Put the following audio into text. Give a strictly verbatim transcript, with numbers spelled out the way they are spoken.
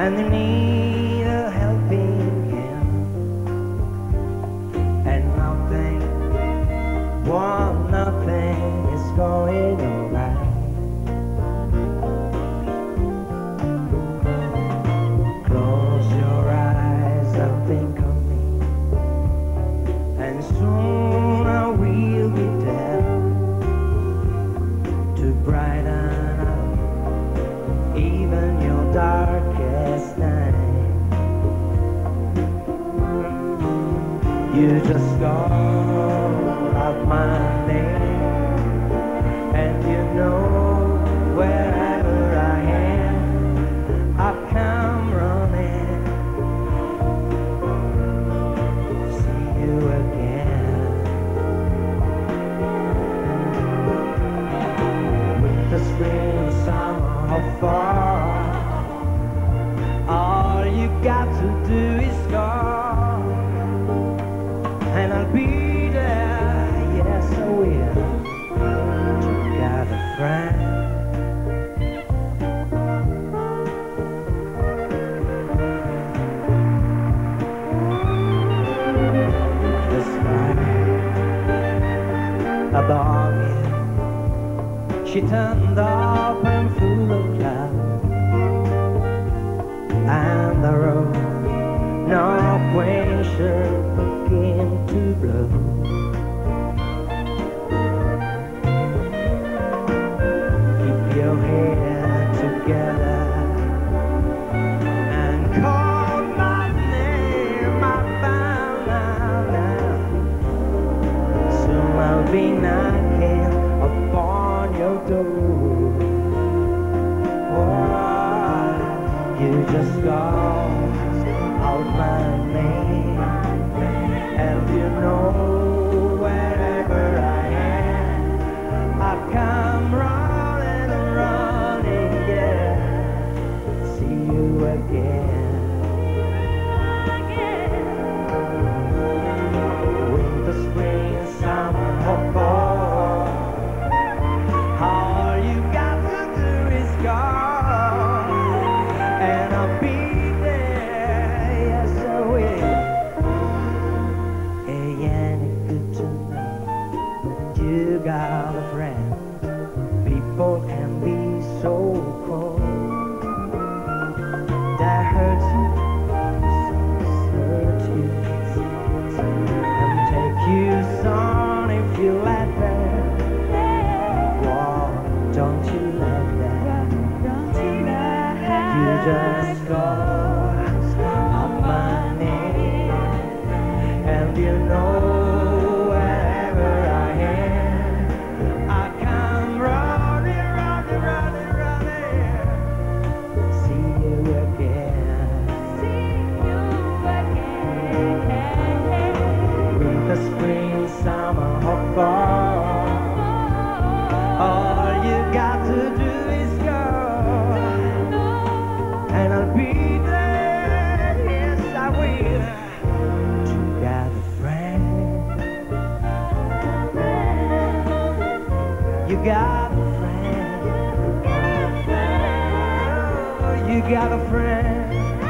and you need a helping hand, and nothing, well, nothing is going alright. Close your eyes and think of me, and soon I will be there to brighten up even your darkest night. You just call out my name, and you know wherever I am, I'll come running to see you again. With the spring, summer, or fall, all you got to do is call, and I'll be there, yes I will. You got a friend. The sky above you, she turned up and full of clouds, and the road, no quencher, begin to blow. Keep your head together and call my name. I found out now. Soon I'll be knocking upon your door. Oh, you just call out my name, and you know wherever I am, I'll come running, running, yeah, see you again. Winter, spring, summer, or fall, all you got to do is call, and I'll be there, yes I will. Hey, ain't it good to know you got a friend? People can be so cold, that hurts you, hurt you, and take you on if you let them. Whoa, don't you let them. You just call out my name, and you know wherever I am, I come running, running, running, running, see you again. Winter, spring, summer, or fall, all you got to do is go, and I'll be there, yes I will. You got a friend. You got a friend. Oh, you got a friend.